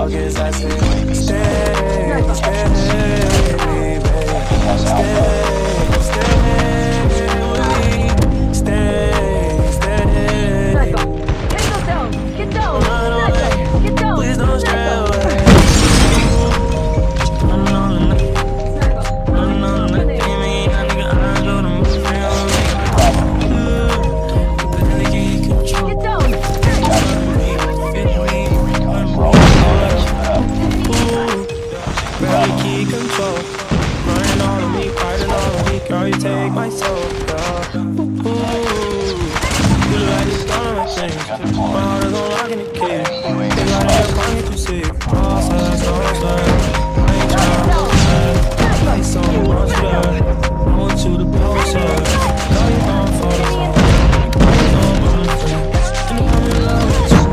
August, I say, stay, stay, baby, stay, stay, stay. Get down, get down, get down. Please don't stray away. Girl, you take my soul, girl. Ooh, you look like it's gonna make things. My heart is on lock in the key. They got it up on you to see. All sides, I ain't trying to like so much love. I want you to post up. Girl, you know I'm falling for you. You know I'm on the free. And I'm in love with you.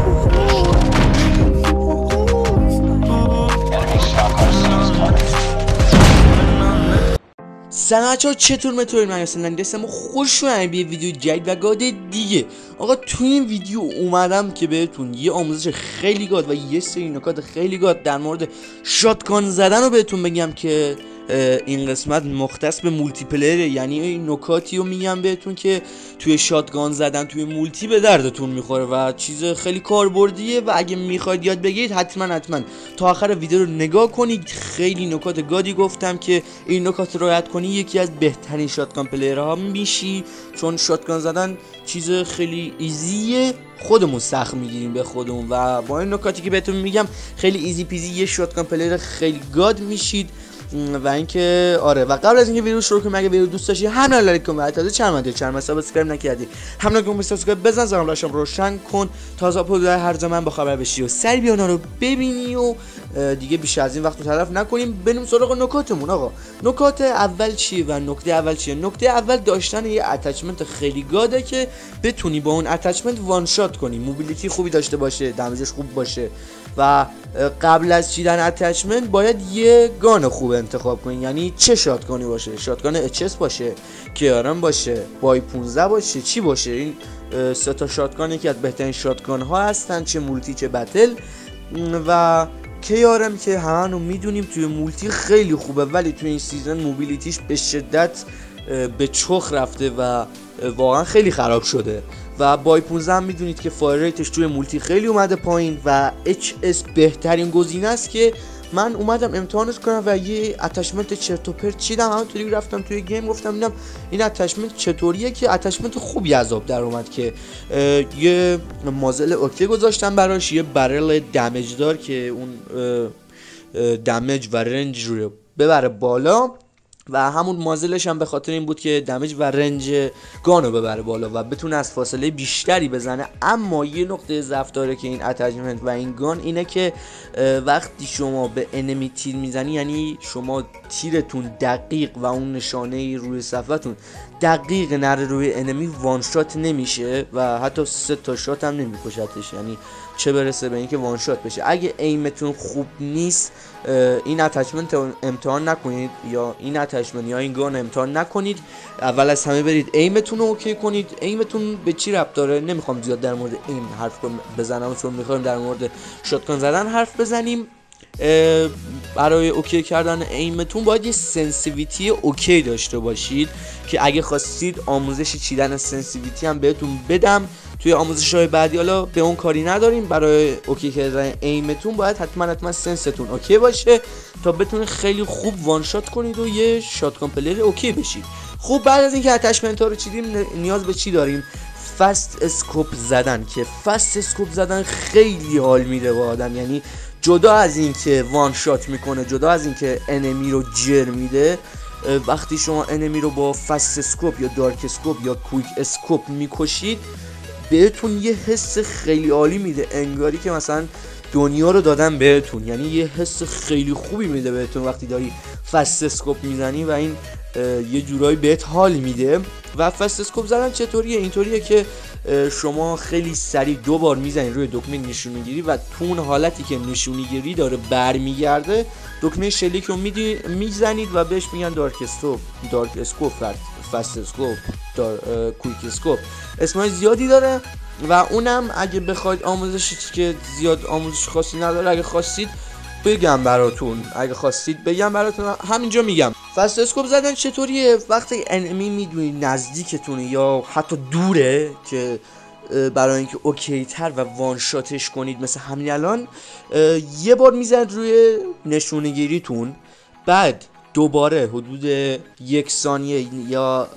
سلام بچه‌ها، چطور متورین؟ من اصلا دستم خوش اومدید به ویدیو جدید و گاد دیگه. آقا تو این ویدیو اومدم که بهتون یه آموزش خیلی گاد و یه سری نکات خیلی گاد در مورد شاتگان زدن رو بهتون بگم که این قسمت مختص به مولتی پلیره. یعنی این نکاتی رو میگم بهتون که توی شاتگان زدن توی مولتی به دردتون میخوره و چیز خیلی کاربردیه و اگه میخواید یاد بگیرید حتما تا آخر ویدیو رو نگاه کنید. خیلی نکات گادی گفتم که این نکات رو رعایت کنی یکی از بهترین شاتگان پلیرها میشی، چون شاتگان زدن چیز خیلی ایزیه، خودمون سخت میگیریم به خودمون و با این نکاتی که بهتون میگم خیلی ایزی پیزی یه شاتگان پلیر خیلی گاد میشید. و اینکه آره، و قبل از اینکه ویدیو شروع کنیم اگه ویدیو دوست داشتی حتما لایک کن و تازه چند سابسکرایب نکردی حتما کن سابسکرایب بزن، زنگ لاشم روشن کن تا از آپلود هر زمان با خبر بشی و سری بیا اونا رو ببینی و دیگه بیش از این وقت رو تلف نکنیم. بریم سراغ نکاتمون. آقا نکات اول چیه و نکته اول چیه؟ نکته اول داشتن یه اتچمنت خیلی گاده که بتونی با اون اتچمنت وان شات کنی، موبیلیتی خوبی داشته باشه، دمیجش خوب باشه و قبل از چیدن اتچمنت باید یه گان خوب انتخاب کنی. یعنی چه شاتگانی باشه؟ شاتگان اچ باشه، کیارم باشه، بای 15 باشه، چی باشه؟ این سه تا شاتگان یکی از بهترین شاتگان ها هستن، چه مولتی چه بتل. و کیارم که همه میدونیم توی مولتی خیلی خوبه ولی توی این سیزن موبیلیتیش به شدت به چخ رفته و واقعا خیلی خراب شده. و بای 15 هم میدونید که فایر ریتش توی مولتی خیلی اومده پایین و HS بهترین گزینه است که من اومدم امتحانش کنم و یه اتچمنت چرت و پرت چیدم. همونطوری رفتم توی گیم گفتم ببینم این اتچمنت چطوریه که اتچمنت خوبی از آب در اومد که یه مازل اوکی گذاشتم براش، یه برل دمیج دار که اون دمیج و رنج رو ببره بالا و همون مازلش هم به خاطر این بود که دمیج و رنج گانو ببره بالا و بتونه از فاصله بیشتری بزنه. اما یه نقطه ضعف داره که این اتچمنت و این گان اینه که وقتی شما به انمی تیر میزنی، یعنی شما تیرتون دقیق و اون نشانه روی صفحتون دقیق نره روی انمی، وان شات نمیشه و حتی 3 تا شات هم نمیکشتش، یعنی چه برسه به اینکه وان شات بشه. اگه ایمتون خوب نیست این اتچمنت امتحان نکنید، یا این اتچمنت یا این گان امتحان نکنید. اول از همه برید ایمتون رو اوکی کنید. ایمتون به چی ربط داره؟ نمیخوام زیاد در مورد ایم حرف بزنم چون میخوایم در مورد شاتگان زدن حرف بزنیم. برای اوکی کردن ایمتون باید یه سنسیویتی اوکی داشته باشید که اگه خواستید آموزش چیدن سنسیویتی هم بهتون بدم توی آموزش‌های بعدی. حالا به اون کاری نداریم. برای اوکی کردن ایمتون باید حتما سنستون اوکی باشه تا بتونید خیلی خوب وان شات کنید و یه شاتگان پلیر اوکی بشید. خب بعد از اینکه اتچمنت ها رو چیدیم نیاز به چی داریم؟ فست اسکوپ زدن، که فست اسکوپ زدن خیلی حال میده با آدم. یعنی جدا از اینکه وان شات میکنه، جدا از اینکه انمی رو جر میده، وقتی شما انمی رو با فست اسکوپ یا دارک اسکوپ یا کویک اسکوپ میکشید بهتون یه حس خیلی عالی میده، انگاری که مثلا دنیا رو دادن بهتون. یعنی یه حس خیلی خوبی میده بهتون وقتی داری فست اسکوپ میزنی و این یه جورایی بهت حال میده. و فست اسکوپ زدن چطوریه؟ اینطوریه که شما خیلی سریع 2 بار میزنید روی دکمه نشونی گیری و تو اون حالتی که نشونی گیری داره برمیگرده دکمه شلیک رو میزنید و بهش میگن دارک اسکوپ، فست اسکوپ، کویک اسکوپ، اسمای زیادی داره و اونم اگه بخواید آموزشی که زیاد آموزش خاصی نداره، اگه خواستید بگم براتون، همینجا میگم. فست اسکوپ زدن چطوریه؟ وقتی انمی میدونی نزدیکتونه یا حتی دوره که برای اینکه اوکی تر و وان شاتش کنید مثل همین الان، یه بار میزنید روی نشونگیریتون، بعد دوباره حدود 1 ثانیه یا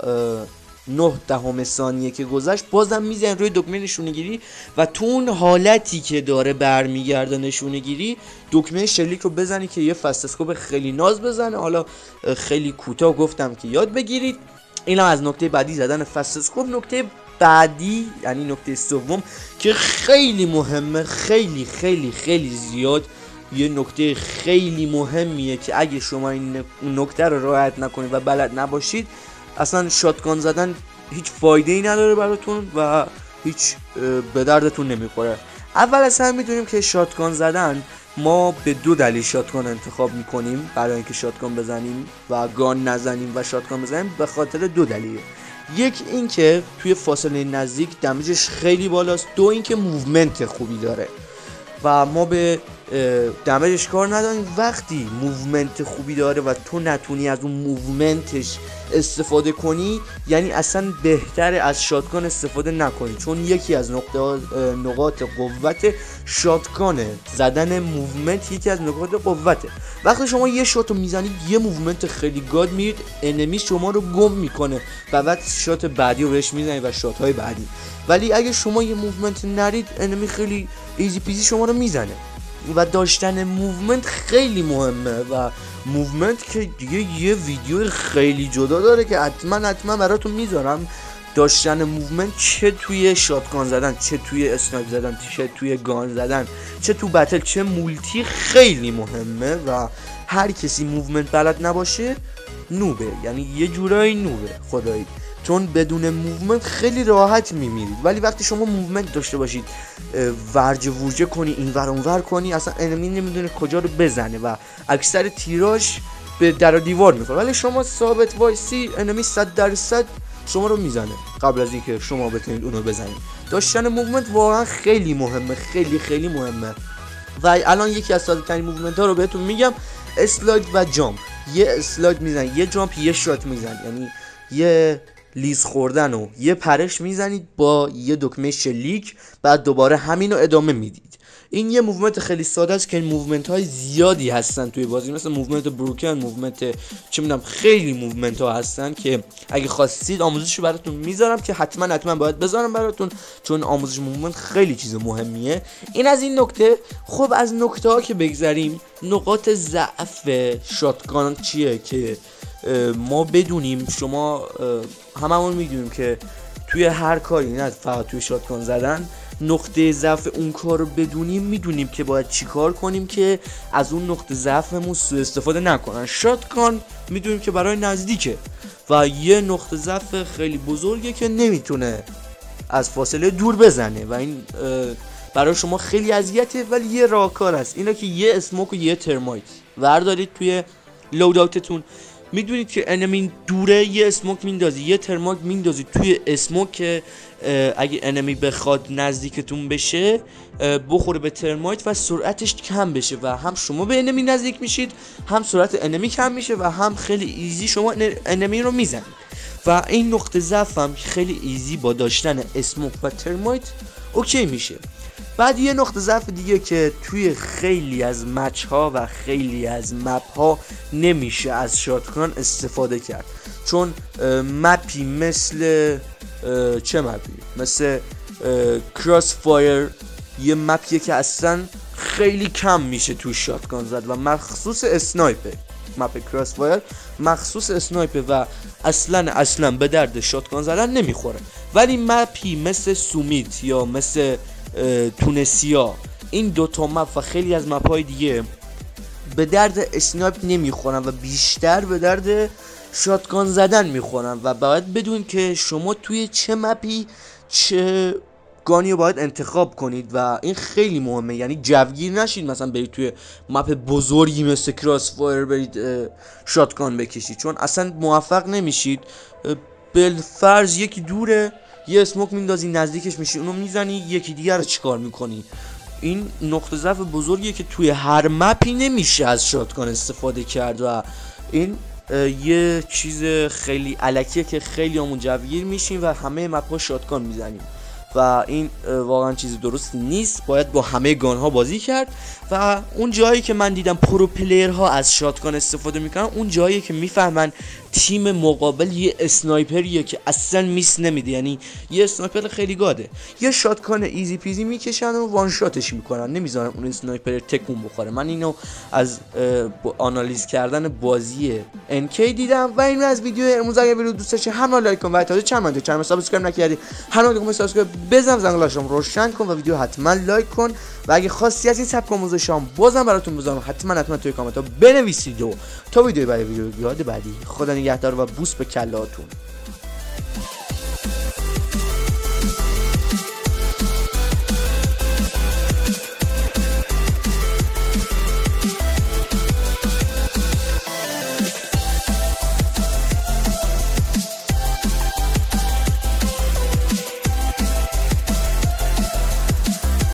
0.9 ثانیه که گذشت بازم میزنید روی دکمه نشونگیری و تو اون حالتی که داره برمیگرده نشونگیری دکمه شلیک رو بزنی که یه فست اسکوپ خیلی ناز بزنه. حالا خیلی کوتاه گفتم که یاد بگیرید. اینا از نکته بعدی زدن فست اسکوپ. نکته بعدی یعنی نکته سوم که خیلی مهمه، خیلی خیلی خیلی زیاد، یه نکته خیلی مهمیه که اگه شما این نکته رو رعایت نکنید و بلد نباشید، اصلا شاتگان زدن هیچ فایده ای نداره براتون و هیچ به دردتون نمیخوره. اول از همه میدونیم که شاتگان زدن، ما به 2 دلیل شاتگان انتخاب میکنیم برای اینکه شاتگان بزنیم و گان نزنیم و شاتگان بزنیم. به خاطر 2 دلیل. یک این که توی فاصله نزدیک دمیجش خیلی بالاست، 2 این که موومنت خوبی داره و ما به دمیجش کار نداریم. وقتی موومنت خوبی داره و تو نتونی از اون موومنتش استفاده کنی، یعنی اصلا بهتره از شاتگان استفاده نکنی، چون یکی از نقاط قوت شاتگانه. زدن موومنت یکی از نقاط قوته. وقتی شما یه شاتو میزنید یه موومنت خیلی گاد میرید، انمی شما رو گم میکنه و بعد شات بعدی رو بهش میزنید و شات های بعدی. ولی اگه شما یه موومنت نرید، انمی خیلی ایزی پیزی شما رو میزنه و داشتن موومنت خیلی مهمه و موومنت که دیگه یه ویدیو خیلی جدا داره که حتما براتون میذارم. داشتن موومنت چه توی شاتگان زدن، چه توی اسنایپ زدن، چه توی گان زدن، چه تو بتل، چه مولتی، خیلی مهمه و هر کسی موومنت بلد نباشه نوبه، یعنی یه جورایی نوبه خدایی، چون بدون موومنت خیلی راحت میمیرید. ولی وقتی شما موومنت داشته باشید، ورج ورجه کنی، این ور اون ور کنی، اصلا انمی نمیدونه کجا رو بزنه و اکثر تیراش به در و دیوار میخوره. ولی شما ثابت وایسی، انمی 100% شما رو میزنه قبل از اینکه شما بتونید اونو بزنید. داشتن موومنت واقعا خیلی مهمه، خیلی خیلی مهمه. و الان یکی از ساده ترین موومنت ها رو بهتون میگم، اسلاید و جامپ. یه اسلاید میزنید، یه جامپ، یه شات میزنید، یعنی یه لیز خوردن و یه پرش میزنید با یه دکمه شلیک، بعد دوباره همین رو ادامه میدید. این یه موومنت خیلی ساده است که این موومنت های زیادی هستن توی بازی، مثل موومنت بروکن، موومنت چه میدونم، خیلی موومنت ها هستن که اگه خواستید آموزشو براتون میذارم که حتما باید بذارم براتون، چون آموزش موومنت خیلی چیز مهمیه. این از این نکته. خب از نکته ها که بگذریم، نقاط ضعف شاتگان چیه که ما بدونیم. شما هممون میدونیم که توی هر کاری، نه فقط توی شاتگان زدن، نقطه ضعف اون کار رو بدونیم، میدونیم که باید چی کار کنیم که از اون نقطه ضعفمون سوء استفاده نکنن. شاتگان میدونیم که برای نزدیکه و یه نقطه ضعف خیلی بزرگه که نمیتونه از فاصله دور بزنه و این برای شما خیلی اذیته، ولی یه راهکار هست. اینا که یه اسموک و یه ترمایت وردارید توی لوداوتتون، میدونید که انمی دوره، یه اسموک میندازی، یه ترماک میندازی توی اسموک که اگه انمی بخواد نزدیکتون بشه بخوره به ترمایت و سرعتش کم بشه و هم شما به انمی نزدیک میشید، هم سرعت انمی کم میشه و هم خیلی ایزی شما انمی رو میزنید. و این نقطه ضعف هم خیلی ایزی با داشتن اسموک و ترمایت اوکی میشه. بعد یه نقطه ضعف دیگه که توی خیلی از مچ ها و خیلی از مپ ها نمیشه از شاتگان استفاده کرد، چون مپی مثل چه مپی؟ مثل کراس فایر، یه مپیه که اصلا خیلی کم میشه توی شاتگان زد و مخصوص اسنایپه. مپ کراس فایر مخصوص اسنایپه و اصلا به درد شاتگان زدن نمیخوره. ولی مپی مثل سومیت یا مثل تونسیا، این دوتا مپ و خیلی از مپ های دیگه به درد اسنایپ نمیخورن و بیشتر به درد شاتگان زدن میخورن و باید بدون که شما توی چه مپی چه گانی رو باید انتخاب کنید و این خیلی مهمه. یعنی جوگیر نشید مثلا برید توی مپ بزرگی مثل کراس فایر برید شاتگان بکشید، چون اصلا موفق نمیشید. بالفرض یکی دوره یه اسموک میندازی نزدیکش میشی اونو میزنی، یکی دیگه رو چیکار میکنی. این نقطه ضعف بزرگیه که توی هر مپی نمیشه از شاتگان استفاده کرد و این یه چیز خیلی الکیه که خیلی همون جوگیر میشیم و همه مپ‌ها شاتگان میزنیم و این واقعا چیز درست نیست. باید با همه گان ها بازی کرد و اون جایی که من دیدم پرو پلیر ها از شاتگان استفاده میکنن اون جایی که میفهمن تیم مقابل یه اسنایپریه که اصلا میس نمیده، یعنی یه اسنایپر خیلی گاده، یه شاتگان ایزی پیزی میکشن و وان شاتش میکنن، نمیذارن اون اسنایپر تکون بخوره. من اینو از آنالیز کردن بازی NK دیدم و این از ویدیو امروز. اگه ویدیو دوست داشتی حتما لایک کن و تا چند سابسکرایب نکردی حتما سابسکرایب بزن، زنگولاشم روشن کن و ویدیو حتما لایک کن و اگه خواستی از این سبک آموزشام بازم براتون بذارم حتما توی کامنت ها بنویسید و تا ویدیو بعدی خدا نگهدار و بوس به کلهاتون.